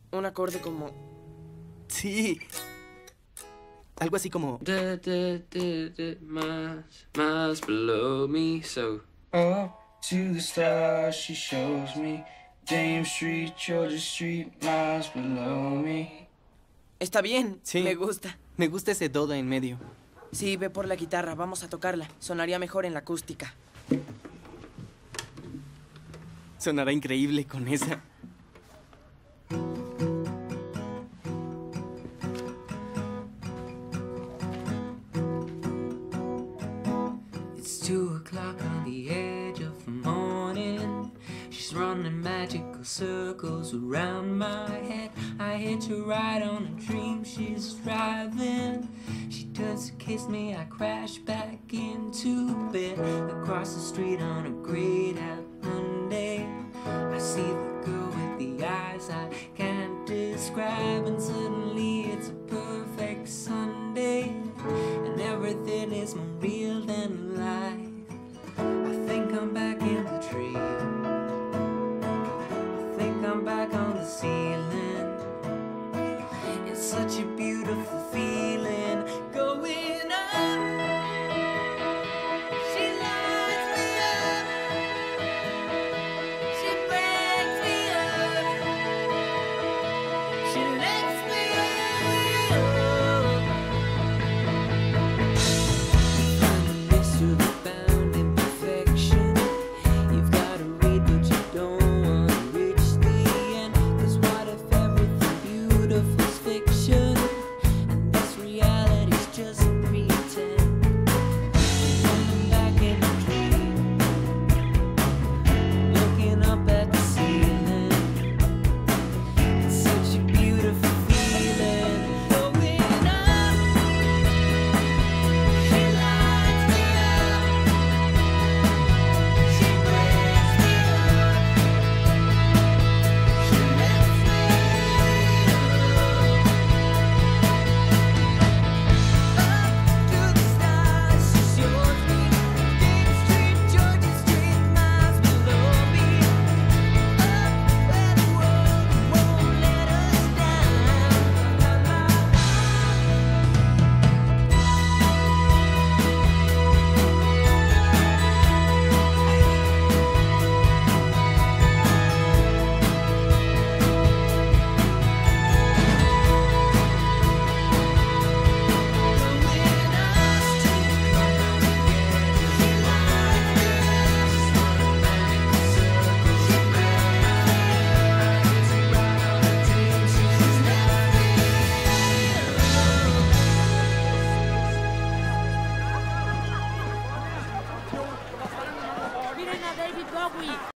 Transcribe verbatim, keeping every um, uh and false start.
Un acorde como... Sí. Algo así como... Da, da, da, da, miles, miles below me, so... Up to the stars she shows me. James Street, Georgia Street, miles below me. Está bien, Sí. me gusta. Me gusta ese do en medio. Sí, ve por la guitarra, vamos a tocarla. Sonaría mejor en la acústica. Sonará increíble con esa. It's two o'clock on the edge of the morning. She's running magical circles around my head. I hitch a ride on a dream she's driving. She turns to kiss me, I crash back into bed. Across the street on a grayed out Monday, I see the girl with the eyes I can't describe. And suddenly it's a perfect Sunday, and everything is more real than life. I think I'm back in the tree. I think I'm back on the ceiling. It's such a beautiful feeling going up. She lights me up. She breaks me up. She lets me up. I'm a mystery bound in perfection. You've got to read, but you don't want to reach the end. 'Cause what if everything beautiful's fiction, and this reality's just pretend? Coming back in a dream, looking up at the ceiling. It's such a beautiful feeling going up. She lights me up. She breaks me up. She lets me up to the stars. She shows me James Street, Georgia Street, miles below me. Up where the world won't let us down. Miren a David Bowie.